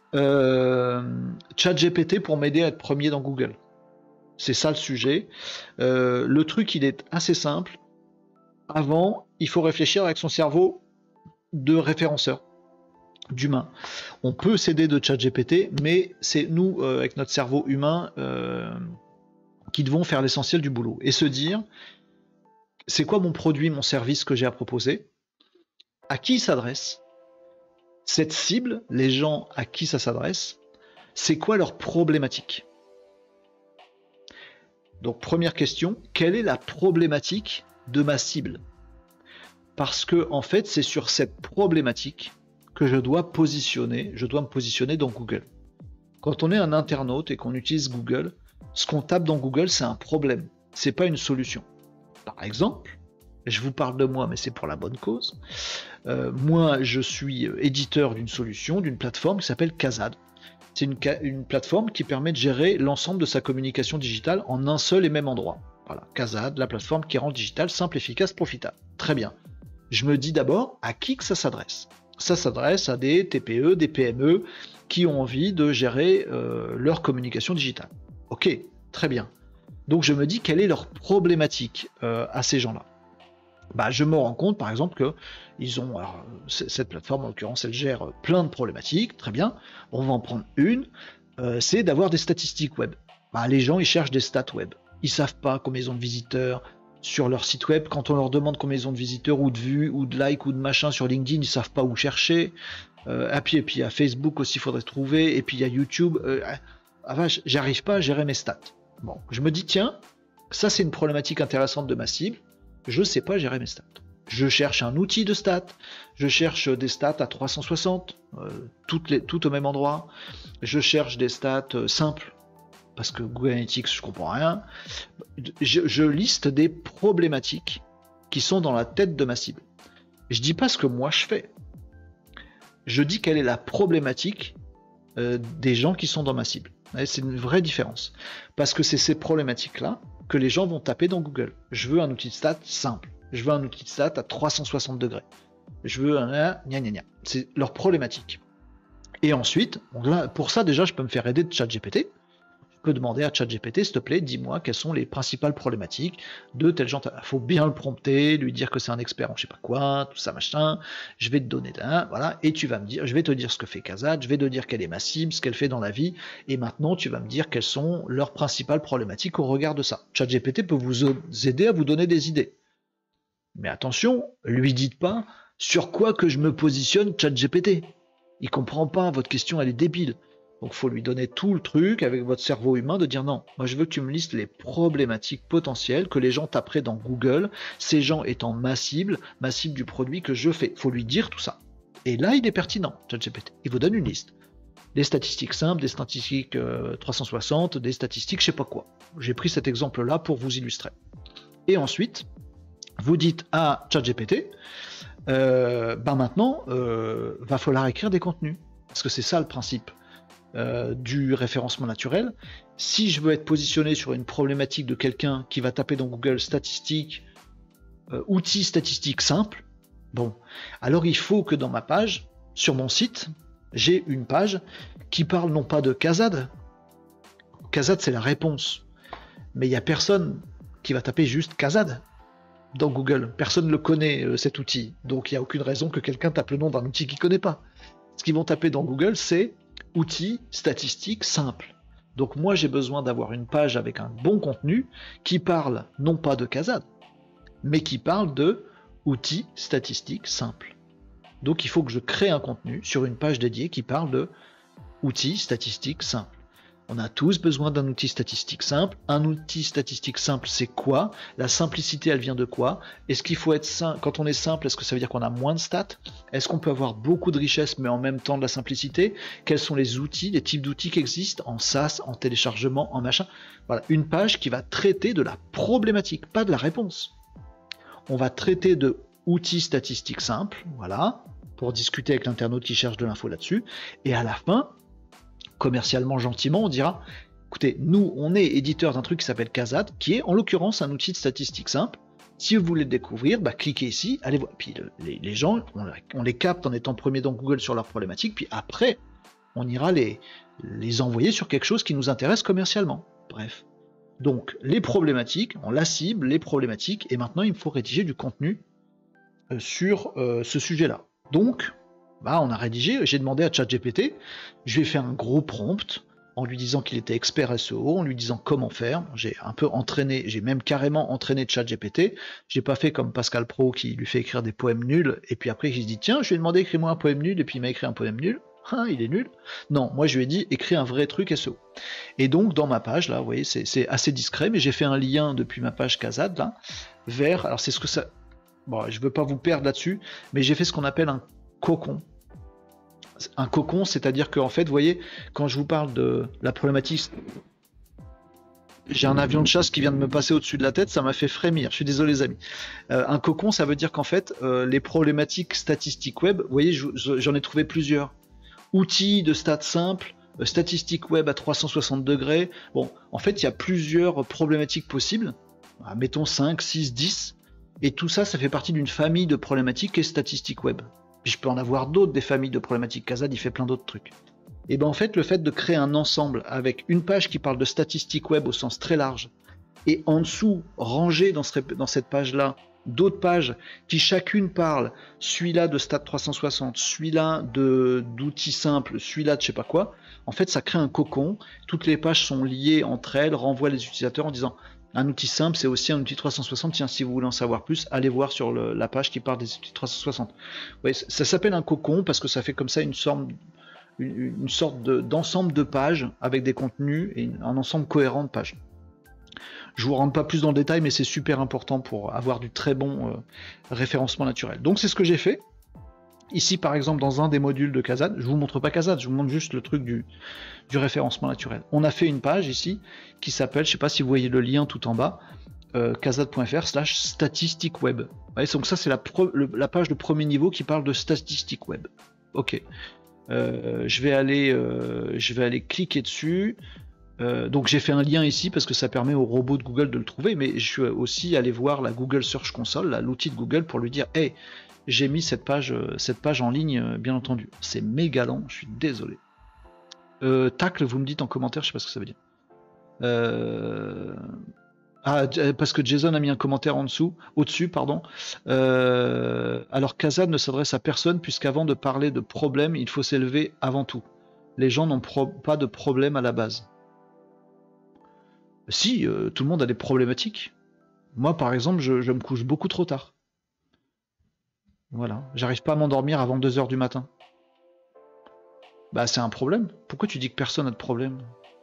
ChatGPT pour m'aider à être premier dans Google. C'est ça le sujet. Le truc, il est assez simple. Avant, il faut réfléchir avec son cerveau de référenceur, d'humain. On peut s'aider de ChatGPT, mais c'est nous, avec notre cerveau humain, qui devons faire l'essentiel du boulot. Et se dire, c'est quoi mon produit, mon service que j'ai à proposer? À qui il s'adresse? Cette cible, les gens à qui ça s'adresse, c'est quoi leur problématique? Donc première question, quelle est la problématique de ma cible? Parce que en fait, c'est sur cette problématique que je dois me positionner dans Google. Quand on est un internaute et qu'on utilise Google, ce qu'on tape dans Google, c'est un problème, c'est pas une solution. Par exemple, je vous parle de moi, mais c'est pour la bonne cause. Moi, je suis éditeur d'une solution, d'une plateforme qui s'appelle Kazad. C'est une plateforme qui permet de gérer l'ensemble de sa communication digitale en un seul et même endroit. Voilà, Kazad, la plateforme qui rend le digital simple, efficace, profitable. Très bien. Je me dis d'abord à qui que ça s'adresse. Ça s'adresse à des TPE, des PME qui ont envie de gérer leur communication digitale. Ok, très bien. Donc je me dis quelle est leur problématique à ces gens-là. Bah, je me rends compte par exemple que cette plateforme en l'occurrence elle gère plein de problématiques, très bien, on va en prendre une, c'est d'avoir des statistiques web. Bah, les gens ils cherchent des stats web, ils savent pas combien ils ont de visiteurs sur leur site web, quand on leur demande combien ils ont de visiteurs ou de vues ou de likes ou de machin sur LinkedIn, ils savent pas où chercher, et puis il y a Facebook aussi, il faudrait trouver, et puis il y a YouTube, j'arrive pas à gérer mes stats. Bon, je me dis tiens, ça c'est une problématique intéressante de ma cible, je sais pas gérer mes stats. Je cherche un outil de stats, je cherche des stats à 360, toutes au même endroit, je cherche des stats simples, parce que Google Analytics, je comprends rien. Je liste des problématiques qui sont dans la tête de ma cible. Je dis pas ce que moi je fais. Je dis quelle est la problématique des gens qui sont dans ma cible. C'est une vraie différence. Parce que c'est ces problématiques-là que les gens vont taper dans Google. Je veux un outil de stats simple. Je veux un outil de stats à 360 degrés. Je veux un gna gna gna. C'est leur problématique. Et ensuite, là, pour ça déjà, je peux me faire aider de ChatGPT. Je peux demander à ChatGPT, s'il te plaît, dis-moi quelles sont les principales problématiques de tel genre. Il faut bien le prompter, lui dire que c'est un expert en je sais pas quoi, tout ça machin. Je vais te donner voilà, et tu vas me dire, je vais te dire ce que fait Kazad, je vais te dire quelle est ma cible, ce qu'elle fait dans la vie, et maintenant tu vas me dire quelles sont leurs principales problématiques au regard de ça. ChatGPT peut vous aider à vous donner des idées. Mais attention, lui dites pas sur quoi que je me positionne ChatGPT. Il comprend pas, votre question elle est débile. Donc il faut lui donner tout le truc avec votre cerveau humain de dire non, moi je veux que tu me listes les problématiques potentielles que les gens taperaient dans Google, ces gens étant ma cible du produit que je fais. Il faut lui dire tout ça. Et là il est pertinent, ChatGPT. Il vous donne une liste. Des statistiques simples, des statistiques 360, des statistiques je sais pas quoi. J'ai pris cet exemple là pour vous illustrer. Et ensuite, vous dites à ChatGPT, maintenant, va falloir écrire des contenus. Parce que c'est ça le principe du référencement naturel. Si je veux être positionné sur une problématique de quelqu'un qui va taper dans Google statistiques, outils statistiques simples, bon, alors il faut que dans ma page, sur mon site, j'ai une page qui parle non pas de Kazad. Kazad, c'est la réponse. Mais il n'y a personne qui va taper juste Kazad dans Google. Personne ne le connaît, cet outil. Donc il n'y a aucune raison que quelqu'un tape le nom d'un outil qu'il ne connaît pas. Ce qu'ils vont taper dans Google, c'est outils statistiques simples. Donc moi, j'ai besoin d'avoir une page avec un bon contenu qui parle non pas de Kazad, mais qui parle de outils statistiques simples. Donc il faut que je crée un contenu sur une page dédiée qui parle de outils statistiques simples. On a tous besoin d'un outil statistique simple. Un outil statistique simple, c'est quoi? La simplicité, elle vient de quoi? Est-ce qu'il faut être simple? Quand on est simple, est-ce que ça veut dire qu'on a moins de stats? Est-ce qu'on peut avoir beaucoup de richesse, mais en même temps de la simplicité? Quels sont les outils, les types d'outils qui existent en SaaS, en téléchargement, en machin? Voilà, une page qui va traiter de la problématique, pas de la réponse. On va traiter de outils statistiques simples, voilà, pour discuter avec l'internaute qui cherche de l'info là-dessus. Et à la fin, commercialement gentiment, on dira écoutez, nous on est éditeur d'un truc qui s'appelle Kazad, qui est en l'occurrence un outil de statistique simple. Si vous voulez le découvrir, cliquez ici, allez voir. Puis les gens, on les capte en étant premier dans Google sur leurs problématiques, puis après, on ira les envoyer sur quelque chose qui nous intéresse commercialement. Bref. Donc, les problématiques, on la cible, les problématiques, et maintenant, il me faut rédiger du contenu sur ce sujet-là. Donc, bah, on a rédigé, j'ai demandé à ChatGPT, je lui ai fait un gros prompt, en lui disant qu'il était expert SEO, en lui disant comment faire. J'ai un peu entraîné, j'ai même carrément entraîné ChatGPT. J'ai pas fait comme Pascal Pro qui lui fait écrire des poèmes nuls, et puis après il se dit tiens, je lui ai demandé écris-moi un poème nul, et puis il m'a écrit un poème nul. Hein, il est nul. Non, moi je lui ai dit écris un vrai truc SEO. Et donc dans ma page là, vous voyez, c'est assez discret, mais j'ai fait un lien depuis ma page Kazad là vers. Alors c'est ce que ça. Bon, je veux pas vous perdre là-dessus, mais j'ai fait ce qu'on appelle un cocon. Un cocon, c'est-à-dire que en fait, vous voyez, quand je vous parle de la problématique, j'ai un avion de chasse qui vient de me passer au-dessus de la tête, ça m'a fait frémir. Je suis désolé, les amis. Un cocon, ça veut dire qu'en fait, les problématiques statistiques web, vous voyez, j'en ai trouvé plusieurs. Outils de stats simples, statistiques web à 360 degrés. Bon, en fait, il y a plusieurs problématiques possibles. Mettons 5, 6, 10. Et tout ça, ça fait partie d'une famille de problématiques et statistiques web. Puis je peux en avoir d'autres, des familles de problématiques. Kazad, il fait plein d'autres trucs. Et bien en fait, le fait de créer un ensemble avec une page qui parle de statistiques web au sens très large, et en dessous, ranger dans cette page-là, d'autres pages qui chacune parlent, celui-là de Stat 360, celui-là d'outils simples, celui-là de je sais pas quoi, en fait ça crée un cocon, toutes les pages sont liées entre elles, renvoient les utilisateurs en disant un outil simple, c'est aussi un outil 360. Tiens, si vous voulez en savoir plus, allez voir sur la page qui parle des outils 360. Ouais, ça s'appelle un cocon parce que ça fait comme ça une sorte d'ensemble de pages avec des contenus et un ensemble cohérent de pages. Je vous rentre pas plus dans le détail, mais c'est super important pour avoir du très bon référencement naturel. Donc c'est ce que j'ai fait. Ici, par exemple, dans un des modules de Kazad, je vous montre pas Kazad, je vous montre juste le truc du référencement naturel. On a fait une page ici qui s'appelle, je sais pas si vous voyez le lien tout en bas, kazad.fr/statistiques web. Ouais, donc ça, c'est la page de premier niveau qui parle de statistiques web. Ok. Je vais aller cliquer dessus. Donc j'ai fait un lien ici parce que ça permet au robot de Google de le trouver, mais je suis aussi allé voir la Google Search Console, l'outil de Google, pour lui dire hey, j'ai mis cette page en ligne, bien entendu. C'est méga lent, je suis désolé. Tacle, vous me dites en commentaire, je sais pas ce que ça veut dire. Parce que Jason a mis un commentaire au-dessus, pardon. Alors Kazad ne s'adresse à personne puisqu'avant de parler de problème, il faut s'élever avant tout. Les gens n'ont pas de problème à la base. Si, tout le monde a des problématiques. Moi, par exemple, je me couche beaucoup trop tard. Voilà, j'arrive pas à m'endormir avant 2h du matin. Bah, c'est un problème. Pourquoi tu dis que personne n'a de problème ?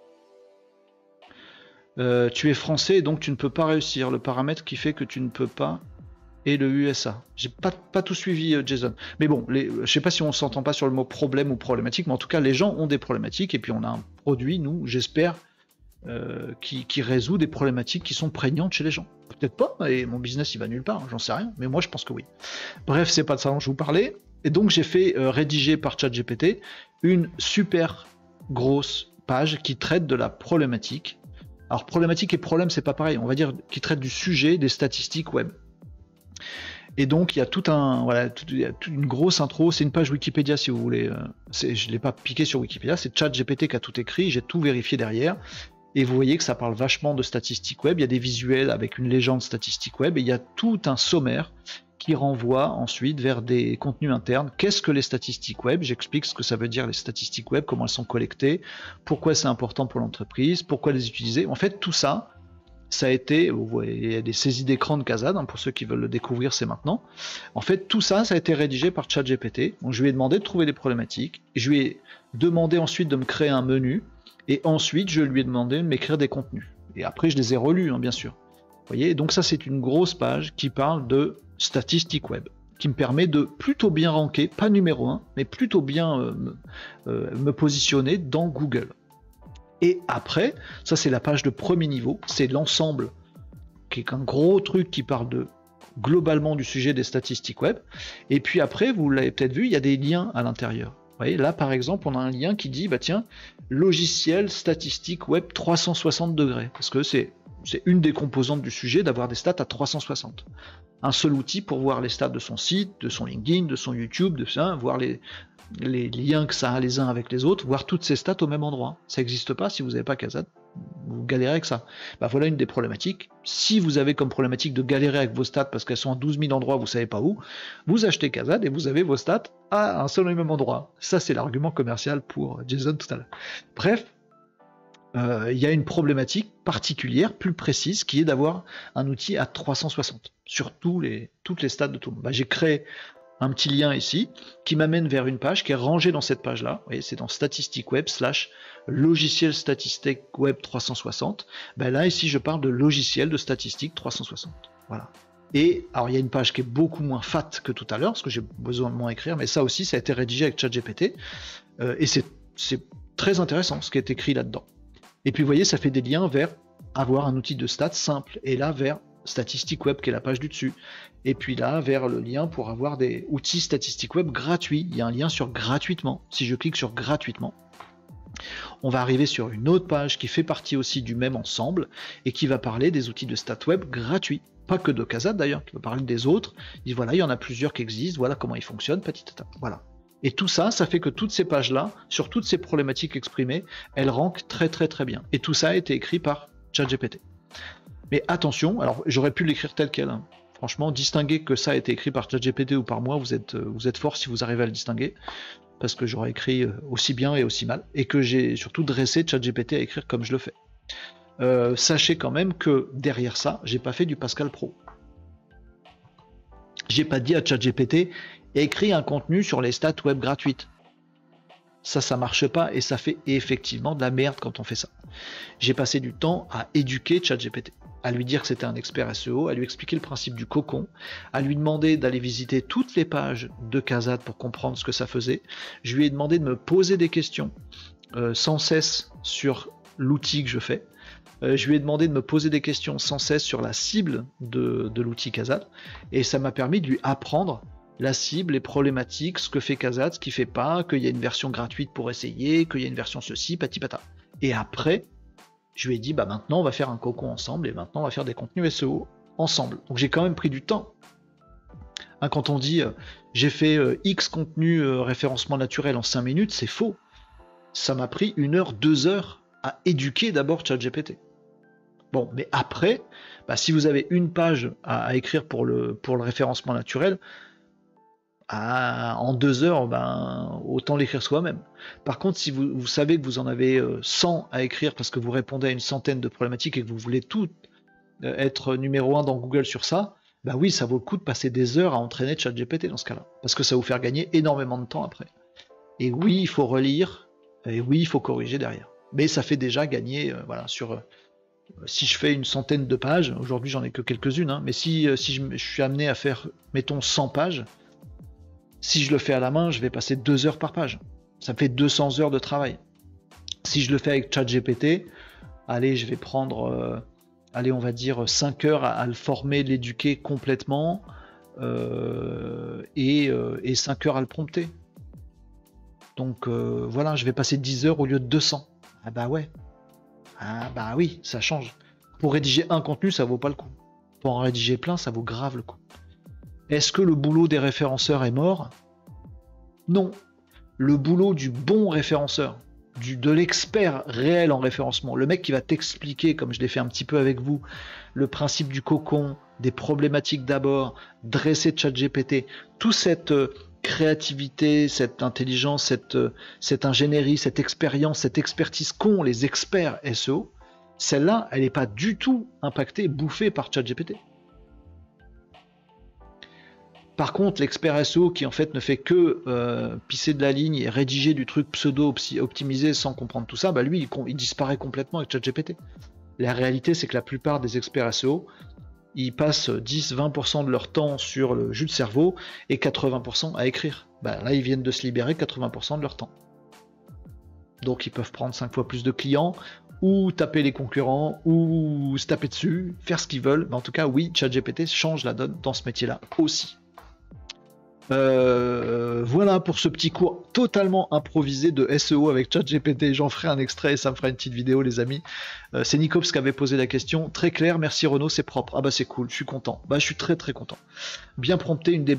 Tu es français et donc tu ne peux pas réussir. Le paramètre qui fait que tu ne peux pas est le USA. J'ai pas tout suivi, Jason. Mais bon, je sais pas si on s'entend pas sur le mot problème ou problématique, mais en tout cas, les gens ont des problématiques et puis on a un produit, nous, j'espère, qui résout des problématiques qui sont prégnantes chez les gens. Peut-être pas, et mon business il va nulle part, j'en sais rien, mais moi je pense que oui. Bref, c'est pas de ça dont je vous parlais. Et donc j'ai fait rédiger par ChatGPT une super grosse page qui traite de la problématique. Alors problématique et problème c'est pas pareil, on va dire qui traite du sujet des statistiques web. Et donc il y a toute une grosse intro, c'est une page Wikipédia si vous voulez. Je l'ai pas piqué sur Wikipédia, c'est ChatGPT qui a tout écrit, j'ai tout vérifié derrière. Et vous voyez que ça parle vachement de statistiques web, il y a des visuels avec une légende statistique web, et il y a tout un sommaire qui renvoie ensuite vers des contenus internes. Qu'est-ce que les statistiques web ? J'explique ce que ça veut dire les statistiques web, comment elles sont collectées, pourquoi c'est important pour l'entreprise, pourquoi les utiliser. En fait, tout ça, ça a été, vous voyez, il y a des saisies d'écran de Kazad, pour ceux qui veulent le découvrir, c'est maintenant. En fait, tout ça, ça a été rédigé par ChatGPT. Donc, je lui ai demandé de trouver des problématiques, et je lui ai demandé ensuite de me créer un menu, et ensuite, je lui ai demandé de m'écrire des contenus. Et après, je les ai relus, bien sûr. Vous voyez, donc ça, c'est une grosse page qui parle de statistiques web, qui me permet de plutôt bien ranker, pas numéro 1, mais plutôt bien me positionner dans Google. Et après, ça c'est la page de premier niveau, c'est l'ensemble, qui est un gros truc qui parle globalement du sujet des statistiques web. Et puis après, vous l'avez peut-être vu, il y a des liens à l'intérieur. Vous voyez, là par exemple, on a un lien qui dit, bah tiens, logiciel statistique web 360 degrés, parce que c'est une des composantes du sujet d'avoir des stats à 360. Un seul outil pour voir les stats de son site, de son LinkedIn, de son YouTube, de ça, voir les liens que ça a les uns avec les autres, voir toutes ces stats au même endroit. Ça n'existe pas si vous n'avez pas Kazad, vous galérez avec ça. Bah voilà une des problématiques. Si vous avez comme problématique de galérer avec vos stats parce qu'elles sont à 12 000 endroits, vous ne savez pas où, vous achetez Kazad et vous avez vos stats à un seul et même endroit. Ça, c'est l'argument commercial pour Jason tout à l'heure. Bref, il y a une problématique particulière, plus précise, qui est d'avoir un outil à 360 sur toutes les stats de tout le monde. Bah, j'ai créé un petit lien ici qui m'amène vers une page qui est rangée dans cette page-là. Vous voyez, c'est dans Statistiques Web / logiciel statistique web 360. Ben là, ici, je parle de logiciel de statistique 360. Voilà. Et alors, il y a une page qui est beaucoup moins fat que tout à l'heure, parce que j'ai besoin de moins écrire, mais ça aussi, ça a été rédigé avec ChatGPT. Et c'est très intéressant ce qui est écrit là-dedans. Et puis, vous voyez, ça fait des liens vers avoir un outil de stats simple, et là, vers Statistiques Web, qui est la page du dessus. Et puis là, vers le lien pour avoir des outils Statistiques Web gratuits. Il y a un lien sur gratuitement. Si je clique sur gratuitement, on va arriver sur une autre page qui fait partie aussi du même ensemble et qui va parler des outils de stats web gratuits. Pas que de Kazad d'ailleurs, qui va parler des autres. Il dit voilà, il y en a plusieurs qui existent, voilà comment ils fonctionnent, patitata. Voilà. Et tout ça, ça fait que toutes ces pages-là, sur toutes ces problématiques exprimées, elles rankent très très très bien. Et tout ça a été écrit par ChatGPT. Mais attention, alors j'aurais pu l'écrire tel quel. Hein. Franchement, distinguer que ça a été écrit par ChatGPT ou par moi, vous êtes fort si vous arrivez à le distinguer. Parce que j'aurais écrit aussi bien et aussi mal. Et que j'ai surtout dressé ChatGPT à écrire comme je le fais. Sachez quand même que derrière ça, j'ai pas fait du Pascal Pro. J'ai pas dit à ChatGPT écris un contenu sur les stats web gratuites. Ça marche pas et ça fait effectivement de la merde quand on fait ça. J'ai passé du temps à éduquer ChatGPT, à lui dire que c'était un expert SEO, à lui expliquer le principe du cocon, à lui demander d'aller visiter toutes les pages de Kazad pour comprendre ce que ça faisait. Je lui ai demandé de me poser des questions sans cesse sur l'outil que je fais. Je lui ai demandé de me poser des questions sans cesse sur la cible de l'outil Kazad, et ça m'a permis de lui apprendre la cible, les problématiques, ce que fait Kazad, ce qu'il fait pas, qu'il y a une version gratuite pour essayer, qu'il y a une version ceci, patipata. Et après, je lui ai dit, bah maintenant on va faire un cocon ensemble, et maintenant on va faire des contenus SEO ensemble. Donc j'ai quand même pris du temps. Hein, quand on dit, j'ai fait X contenu référencement naturel en 5 minutes, c'est faux. Ça m'a pris 1 heure, 2 heures à éduquer d'abord ChatGPT. Bon, mais après, bah, si vous avez une page à écrire pour le référencement naturel, en 2 heures, ben, autant l'écrire soi-même. Par contre, si vous savez que vous en avez 100 à écrire parce que vous répondez à une centaine de problématiques et que vous voulez tout être numéro 1 dans Google sur ça, bah oui, ça vaut le coup de passer des heures à entraîner ChatGPT dans ce cas-là, parce que ça va vous faire gagner énormément de temps après. Et oui, il faut relire, et oui, il faut corriger derrière. Mais ça fait déjà gagner, voilà, sur... si je fais une centaine de pages, aujourd'hui j'en ai que quelques-unes, hein, mais si je suis amené à faire, mettons, 100 pages, si je le fais à la main, je vais passer 2 heures par page. Ça me fait 200 heures de travail. Si je le fais avec ChatGPT, allez, je vais prendre, on va dire 5 heures à le former, l'éduquer complètement, et 5 heures à le prompter. Donc voilà, je vais passer 10 heures au lieu de 200. Ah bah ouais. Ah bah oui, ça change. Pour rédiger un contenu, ça vaut pas le coup. Pour en rédiger plein, ça vaut grave le coup. Est-ce que le boulot des référenceurs est mort? Non. Le boulot du bon référenceur, de l'expert réel en référencement, le mec qui va t'expliquer, comme je l'ai fait un petit peu avec vous, le principe du cocon, des problématiques d'abord, dresser ChatGPT, toute cette créativité, cette intelligence, cette ingénierie, cette expérience, cette expertise qu'ont les experts SEO, celle-là, elle n'est pas du tout impactée, bouffée par ChatGPT. Par contre, l'expert SEO qui en fait ne fait que pisser de la ligne et rédiger du truc pseudo-optimisé sans comprendre tout ça, bah lui, il disparaît complètement avec ChatGPT. La réalité, c'est que la plupart des experts SEO, ils passent 10-20% de leur temps sur le jus de cerveau et 80% à écrire. Bah, là, ils viennent de se libérer 80% de leur temps. Donc, ils peuvent prendre 5 fois plus de clients, ou taper les concurrents, ou se taper dessus, faire ce qu'ils veulent. Mais en tout cas, oui, ChatGPT change la donne dans ce métier-là aussi. Voilà pour ce petit cours totalement improvisé de SEO avec ChatGPT. J'en ferai un extrait et ça me fera une petite vidéo, les amis. C'est Nicops qui avait posé la question. Très clair, merci Renaud, c'est propre. Ah bah c'est cool, je suis content. Bah je suis très très content. Bien prompté, une des